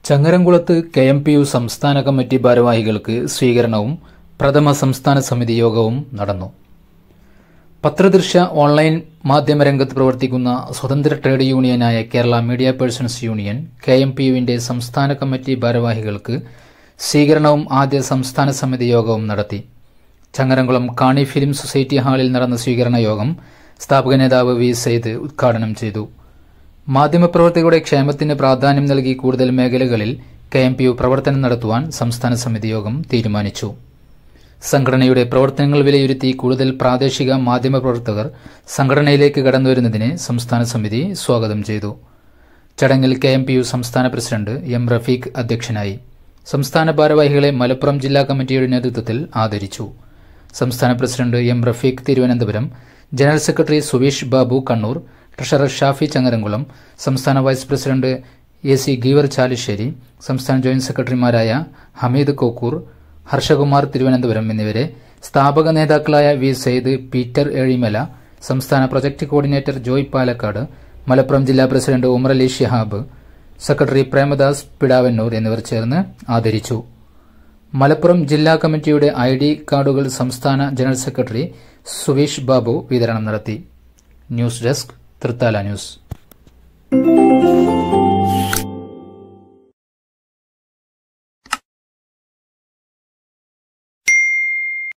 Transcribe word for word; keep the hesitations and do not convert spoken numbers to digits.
ചങ്ങരംകുളത്ത് K M P U സംസ്ഥാന committee ഭാരവാഹികൾക്ക് സ്വീകരണവും പ്രഥമ സംസ്ഥാന സമിതി യോഗവും നടന്നു. പത്രദൃശ്യ ഓൺലൈൻ മാധ്യമരംഗത്ത് പ്രവർത്തിക്കുന്ന സ്വതന്ത്ര ട്രേഡ് യൂണിയനായ Kerala media persons union K M P യുവിന്റെ സംസ്ഥാന കമ്മിറ്റി ഭാരവാഹികൾക്ക് സ്വീകരണവും ആദ്യ സംസ്ഥാന സമിതി യോഗവും നടത്തി. ചങ്ങരംകുളം കാണി ഫിലിം സൊസൈറ്റി ഹാളിൽ നടന്ന സ്വീകരണ യോഗം സ്ഥാപക നേതാവ് വി സയ്യിദ് ഉദ്ഘാടനം ചെയ്തു. മാധ്യമപ്രവർത്തകരുടെ ക്ഷേമത്തിന് പ്രാധാന്യം നൽകി കൂടുതൽ മേഖലകളിൽ കെ എം പി യു പ്രവർത്തനം നടത്തുവാൻ സംസ്ഥാന സമിതി യോഗം തീരുമാനിച്ചു. സംഘടനയുടെ പ്രവർത്തനങ്ങൾ വിലയിരുത്തി കൂടുതൽ പ്രാദേശിക മാധ്യമപ്രവർത്തകർ സംഘടനയിലേക്ക് കടന്നുവരുന്നതിനെ സംസ്ഥാന സമിതി സ്വാഗതം ചെയ്തു. ചടങ്ങിൽ കെ എം പി യു സംസ്ഥാന പ്രസിഡന്റ് എം റഫീഖ് അധ്യക്ഷനായി. സംസ്ഥാന ഭാരവാഹികളെ മലപ്പുറം ജില്ലാ കമ്മിറ്റിയുടെ നേതൃത്വത്തിൽ ആദരിച്ചു. സംസ്ഥാന president M Rafeeq Thiruvananthapuram, general secretary Suveesh Babu Kannur, treasurer Shafi Changaramkulam, സംസ്ഥാന vice president A C Geevar Chalissery, സംസ്ഥാന ജോയിന്റ് സെക്രട്ടറിമാരായ ഹമീദ് കോക്കൂർ, ഹർഷകുമാർ തിരുവനന്തപുരം എന്നിവരെ സ്ഥാപക നേതാക്കളായ വി സയ്യിദ്, പീറ്റർ ഏഴിമല, സംസ്ഥാന പ്രൊജക്ട് കോർഡിനേറ്റർ ജോയ് പാലക്കാട്, മലപ്പുറം ജില്ലാ പ്രസിഡന്റ് ഉമർ അലി ഷിഹാബ്, സെക്രട്ടറി പ്രേമദാസ് പിടാവന്നൂർ എന്നിവർ ചേർന്ന് ആദരിച്ചു. മലപ്പുറം ജില്ലാ കമ്മിറ്റിയുടെ ഐ ഡി കാർഡുകൾ സംസ്ഥാന ജനറൽ സെക്രട്ടറി സുവീഷ് ബാബു വിതരണം നടത്തി. News desk Thrithala news.